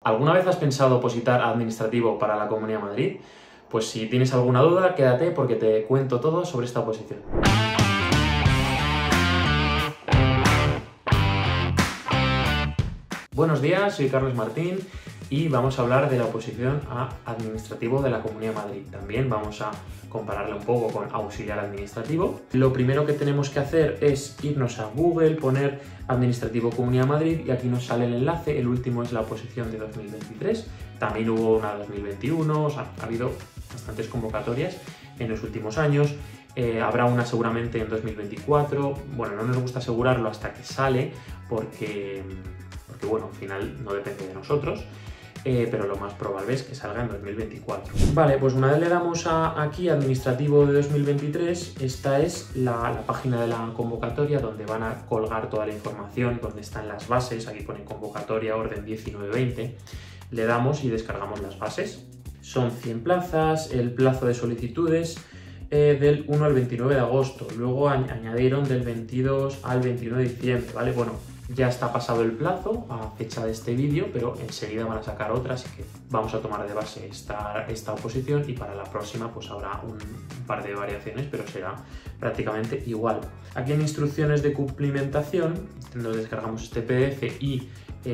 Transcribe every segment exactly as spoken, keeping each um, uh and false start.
¿Alguna vez has pensado opositar a administrativo para la Comunidad de Madrid? Pues si tienes alguna duda, quédate porque te cuento todo sobre esta oposición. Buenos días, soy Carlos Martín y vamos a hablar de la oposición a administrativo de la Comunidad de Madrid. También vamos a compararla un poco con auxiliar administrativo. Lo primero que tenemos que hacer es irnos a Google, poner administrativo Comunidad de Madrid y aquí nos sale el enlace. El último es la oposición de dos mil veintitrés. También hubo una de dos mil veintiuno, o sea, ha habido bastantes convocatorias en los últimos años. Eh, habrá una seguramente en dos mil veinticuatro. Bueno, no nos gusta asegurarlo hasta que sale porque, porque bueno, al final no depende de nosotros. Eh, pero lo más probable es que salga en dos mil veinticuatro. Vale, pues una vez le damos a, aquí administrativo de dos mil veintitrés, esta es la, la página de la convocatoria donde van a colgar toda la información, donde están las bases. Aquí pone convocatoria orden diecinueve veinte. Le damos y descargamos las bases. Son cien plazas, el plazo de solicitudes eh, del uno al veintinueve de agosto. Luego añadieron del veintidós al veintiuno de diciembre, ¿vale? Bueno, ya está pasado el plazo a fecha de este vídeo, pero enseguida van a sacar otra, así que vamos a tomar de base esta, esta oposición y para la próxima pues habrá un, un par de variaciones, pero será prácticamente igual. Aquí en instrucciones de cumplimentación nos descargamos este P D F y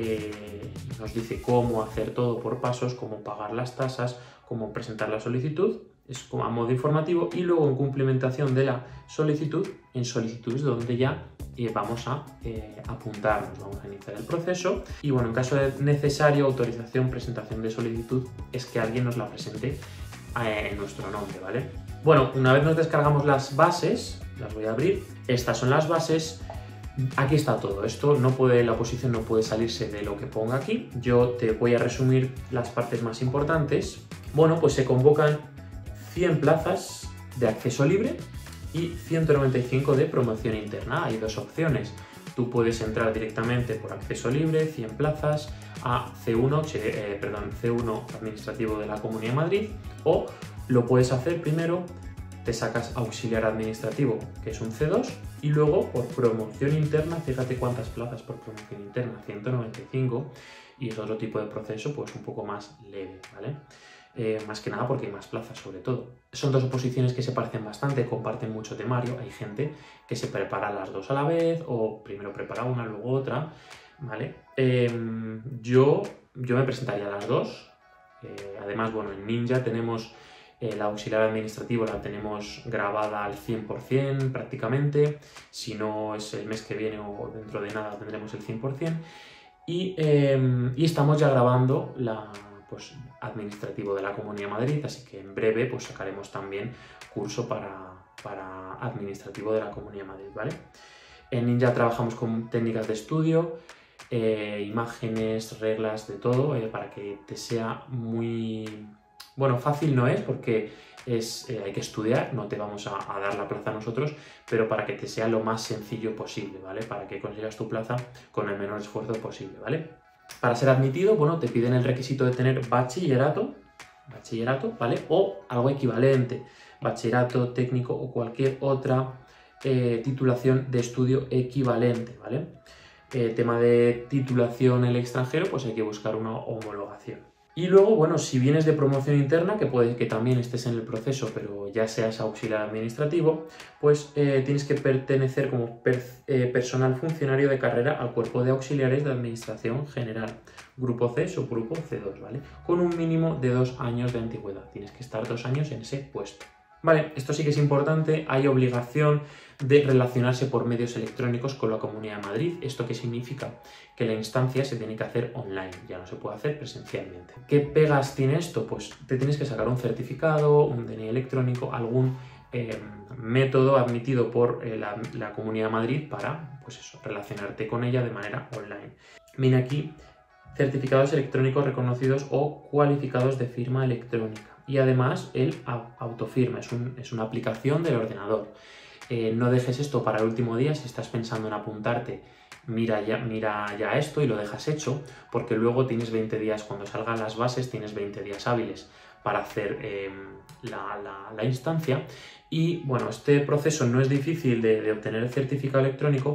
eh, nos dice cómo hacer todo por pasos, cómo pagar las tasas, cómo presentar la solicitud. Es como a modo informativo y luego en cumplimentación de la solicitud, en solicitudes donde ya eh, vamos a eh, apuntarnos, vamos a iniciar el proceso y bueno, en caso de necesario, autorización, presentación de solicitud, es que alguien nos la presente eh, en nuestro nombre, ¿vale? Bueno, una vez nos descargamos las bases, las voy a abrir, estas son las bases. Aquí está todo, esto no puede, la oposición no puede salirse de lo que ponga aquí. Yo te voy a resumir las partes más importantes. Bueno, pues se convocan cien plazas de acceso libre y ciento noventa y cinco de promoción interna. Hay dos opciones. Tú puedes entrar directamente por acceso libre, cien plazas, a C uno, eh, perdón, C uno administrativo de la Comunidad de Madrid, o lo puedes hacer primero, te sacas auxiliar administrativo, que es un C dos, y luego por promoción interna, fíjate cuántas plazas por promoción interna, ciento noventa y cinco, y es otro tipo de proceso pues un poco más leve, ¿vale? Eh, más que nada porque hay más plazas sobre todo. Son dos oposiciones que se parecen bastante, comparten mucho temario. Hay gente que se prepara las dos a la vez o primero prepara una, luego otra, ¿vale? Eh, yo, yo me presentaría a las dos. Eh, además, bueno, en Ninja tenemos eh, la auxiliar administrativo, la tenemos grabada al cien por cien prácticamente. Si no es el mes que viene o dentro de nada tendremos el cien por cien. Y, eh, y estamos ya grabando la pues, administrativo de la Comunidad de Madrid, así que en breve pues, sacaremos también curso para, para administrativo de la Comunidad de Madrid, ¿vale? En Ninja trabajamos con técnicas de estudio, eh, imágenes, reglas, de todo, eh, para que te sea muy... Bueno, fácil no es porque es, eh, hay que estudiar, no te vamos a, a dar la plaza a nosotros, pero para que te sea lo más sencillo posible, ¿vale? Para que consigas tu plaza con el menor esfuerzo posible, ¿vale? Para ser admitido, bueno, te piden el requisito de tener bachillerato, bachillerato, ¿vale? O algo equivalente, bachillerato, técnico o cualquier otra eh, titulación de estudio equivalente, ¿vale? Eh, tema de titulación en el extranjero, pues hay que buscar una homologación. Y luego, bueno, si vienes de promoción interna, que puede que también estés en el proceso, pero ya seas auxiliar administrativo, pues eh, tienes que pertenecer como per, eh, personal funcionario de carrera al cuerpo de auxiliares de administración general, grupo C, subgrupo C dos, ¿vale? Con un mínimo de dos años de antigüedad. Tienes que estar dos años en ese puesto. Vale, esto sí que es importante, hay obligación de relacionarse por medios electrónicos con la Comunidad de Madrid. ¿Esto qué significa? Que la instancia se tiene que hacer online, ya no se puede hacer presencialmente. ¿Qué pegas tiene esto? Pues te tienes que sacar un certificado, un D N I electrónico, algún eh, método admitido por eh, la, la Comunidad de Madrid para, pues eso, relacionarte con ella de manera online. Viene aquí certificados electrónicos reconocidos o cualificados de firma electrónica. Y además el autofirma, es, un, es una aplicación del ordenador. Eh, no dejes esto para el último día. Si estás pensando en apuntarte, mira ya, mira ya esto y lo dejas hecho, porque luego tienes veinte días, cuando salgan las bases, tienes veinte días hábiles para hacer eh, la, la, la instancia. Y bueno, este proceso no es difícil de, de obtener el certificado electrónico,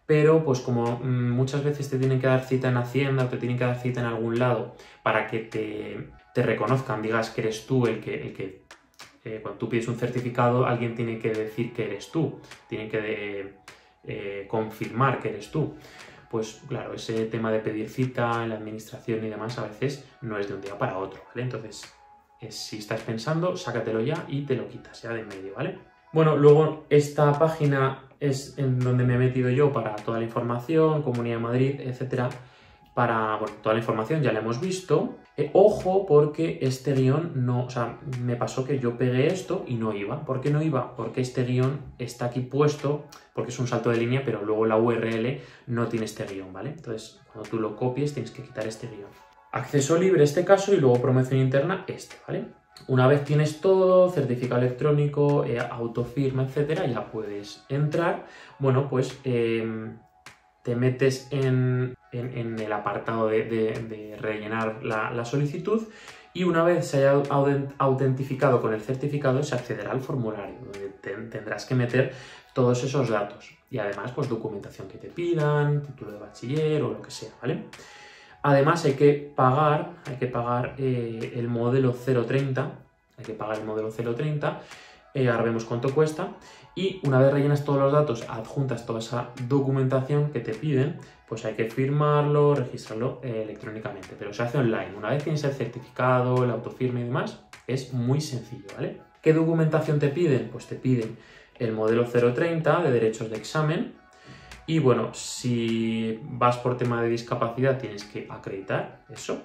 pero pues como mmm, muchas veces te tienen que dar cita en Hacienda o te tienen que dar cita en algún lado para que te, te reconozcan, digas que eres tú el que... El que eh, cuando tú pides un certificado, alguien tiene que decir que eres tú, tiene que de, eh, confirmar que eres tú. Pues claro, ese tema de pedir cita en la administración y demás a veces no es de un día para otro, ¿vale? Entonces, eh, si estás pensando, sácatelo ya y te lo quitas ya de en medio, ¿vale? Bueno, luego esta página es en donde me he metido yo para toda la información, Comunidad de Madrid, etcétera. Para, bueno, toda la información ya la hemos visto. Eh, ojo, porque este guión no, o sea, me pasó que yo pegué esto y no iba. ¿Por qué no iba? Porque este guión está aquí puesto, porque es un salto de línea, pero luego la U R L no tiene este guión, ¿vale? Entonces, cuando tú lo copies, tienes que quitar este guión. Acceso libre este caso y luego promoción interna este, ¿vale? Una vez tienes todo, certificado electrónico, eh, autofirma, etcétera, ya puedes entrar. Bueno, pues eh, te metes en, en, en el apartado de, de, de rellenar la, la solicitud y una vez se haya autentificado con el certificado se accederá al formulario donde te, tendrás que meter todos esos datos y además pues documentación que te pidan, título de bachiller o lo que sea, ¿vale? Además hay que pagar, hay que pagar eh, el modelo cero treinta, hay que pagar el modelo cero treinta, eh, ahora vemos cuánto cuesta, y una vez rellenas todos los datos, adjuntas toda esa documentación que te piden, pues hay que firmarlo, registrarlo eh, electrónicamente, pero se hace online. Una vez tienes el certificado, el autofirma y demás, es muy sencillo, ¿vale? ¿Qué documentación te piden? Pues te piden el modelo cero treinta de derechos de examen. Y bueno, si vas por tema de discapacidad tienes que acreditar eso.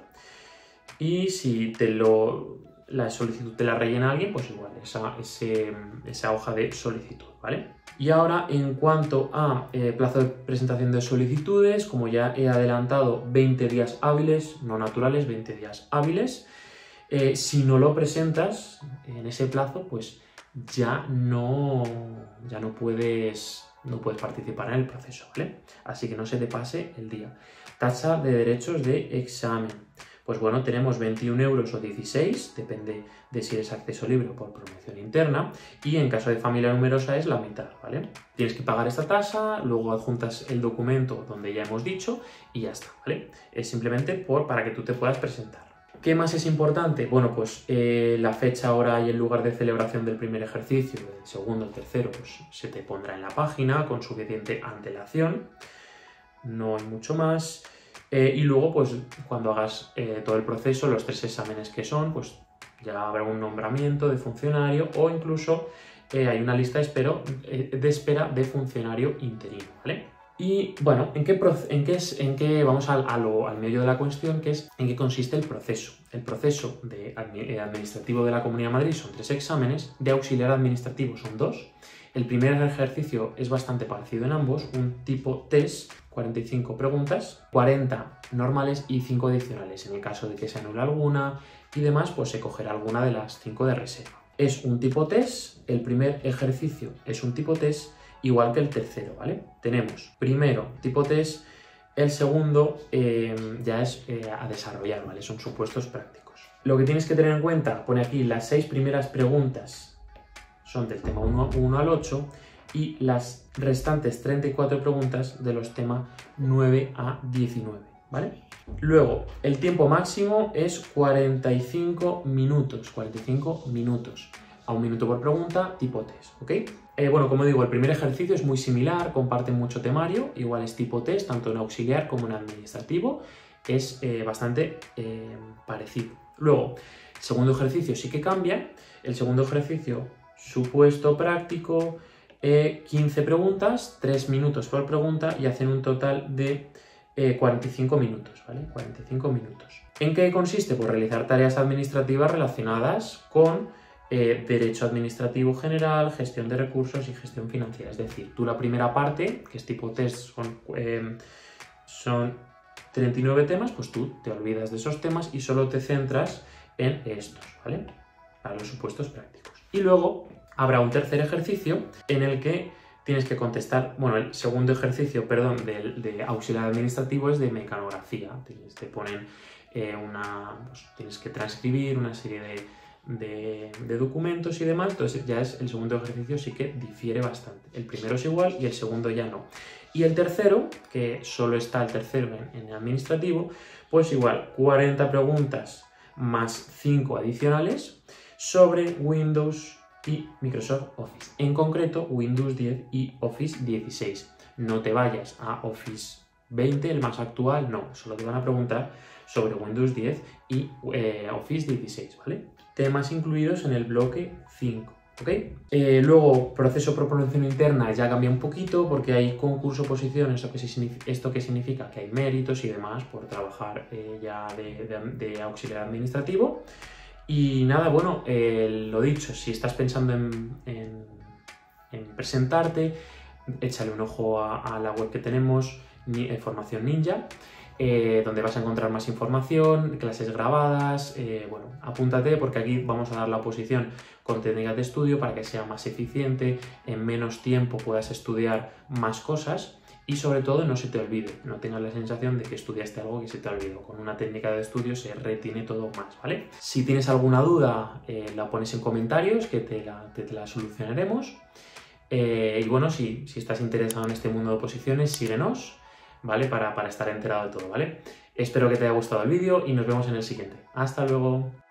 Y si te lo, la solicitud te la rellena alguien, pues igual, esa, ese, esa hoja de solicitud, ¿vale? Y ahora, en cuanto a eh, plazo de presentación de solicitudes, como ya he adelantado, veinte días hábiles, no naturales, veinte días hábiles. Eh, si no lo presentas en ese plazo, pues ya no, ya no puedes... no puedes participar en el proceso, ¿vale? Así que no se te pase el día. Tasa de derechos de examen. Pues bueno, tenemos veintiún euros o dieciséis, depende de si eres acceso libre o por promoción interna, y en caso de familia numerosa es la mitad, ¿vale? Tienes que pagar esta tasa, luego adjuntas el documento donde ya hemos dicho y ya está, ¿vale? Es simplemente por, para que tú te puedas presentar. ¿Qué más es importante? Bueno, pues eh, la fecha, hora y el lugar de celebración del primer ejercicio, del segundo, el tercero, pues se te pondrá en la página con suficiente antelación. No hay mucho más. Eh, y luego, pues cuando hagas eh, todo el proceso, los tres exámenes que son, pues ya habrá un nombramiento de funcionario o incluso eh, hay una lista de, espero, eh, de espera de funcionario interino, ¿vale? Y bueno, ¿en qué, en qué, es, en qué vamos al, a lo, al medio de la cuestión, que es en qué consiste el proceso? El proceso de administrativo de la Comunidad de Madrid son tres exámenes, de auxiliar administrativo son dos. El primer ejercicio es bastante parecido en ambos, un tipo test, cuarenta y cinco preguntas, cuarenta normales y cinco adicionales. En el caso de que se anule alguna y demás, pues se cogerá alguna de las cinco de reserva. Es un tipo test, el primer ejercicio es un tipo test, igual que el tercero, ¿vale? Tenemos primero tipo test, el segundo eh, ya es eh, a desarrollar, ¿vale? Son supuestos prácticos. Lo que tienes que tener en cuenta, pone aquí las seis primeras preguntas son del tema uno al ocho y las restantes treinta y cuatro preguntas de los temas nueve a diecinueve, ¿vale? Luego, el tiempo máximo es cuarenta y cinco minutos, cuarenta y cinco minutos. A un minuto por pregunta, tipo test, ¿ok? Eh, bueno, como digo, el primer ejercicio es muy similar, comparten mucho temario, igual es tipo test, tanto en auxiliar como en administrativo, es eh, bastante eh, parecido. Luego, el segundo ejercicio sí que cambia, el segundo ejercicio, supuesto práctico, eh, quince preguntas, tres minutos por pregunta y hacen un total de eh, cuarenta y cinco minutos, ¿vale? cuarenta y cinco minutos. ¿En qué consiste? Pues realizar tareas administrativas relacionadas con Eh, derecho administrativo general, gestión de recursos y gestión financiera. Es decir, tú la primera parte, que es tipo test, son, eh, son treinta y nueve temas, pues tú te olvidas de esos temas y solo te centras en estos, ¿vale? Para los supuestos prácticos. Y luego habrá un tercer ejercicio en el que tienes que contestar, bueno, el segundo ejercicio, perdón, de, de auxiliar administrativo es de mecanografía. Tienes, te ponen eh, una, pues, tienes que transcribir una serie de De, de documentos y demás, entonces ya es el segundo ejercicio sí que difiere bastante. El primero es igual y el segundo ya no. Y el tercero, que solo está el tercero en, en administrativo, pues igual, cuarenta preguntas más cinco adicionales sobre Windows y Microsoft Office. En concreto, Windows diez y Office dieciséis. No te vayas a Office veinte, el más actual, no. Solo te van a preguntar sobre Windows diez y eh, Office dieciséis, ¿vale? Temas incluidos en el bloque cinco. ¿Ok? Eh, luego, proceso por promoción interna ya cambia un poquito porque hay concurso oposición, esto que, esto que significa que hay méritos y demás por trabajar eh, ya de, de, de auxiliar administrativo. Y nada, bueno, eh, lo dicho, si estás pensando en, en, en presentarte, échale un ojo a, a la web que tenemos, ni, eh, Formación Ninja, Eh, donde vas a encontrar más información, clases grabadas, eh, bueno, apúntate porque aquí vamos a dar la oposición con técnicas de estudio para que sea más eficiente, en menos tiempo puedas estudiar más cosas y sobre todo no se te olvide, no tengas la sensación de que estudiaste algo que se te olvidó. Con una técnica de estudio se retiene todo más, ¿vale? Si tienes alguna duda, eh, la pones en comentarios que te la, te, te la solucionaremos. Eh, y bueno, si, si estás interesado en este mundo de oposiciones, síguenos, ¿vale? Para, para estar enterado de todo, ¿vale? Espero que te haya gustado el vídeo y nos vemos en el siguiente. ¡Hasta luego!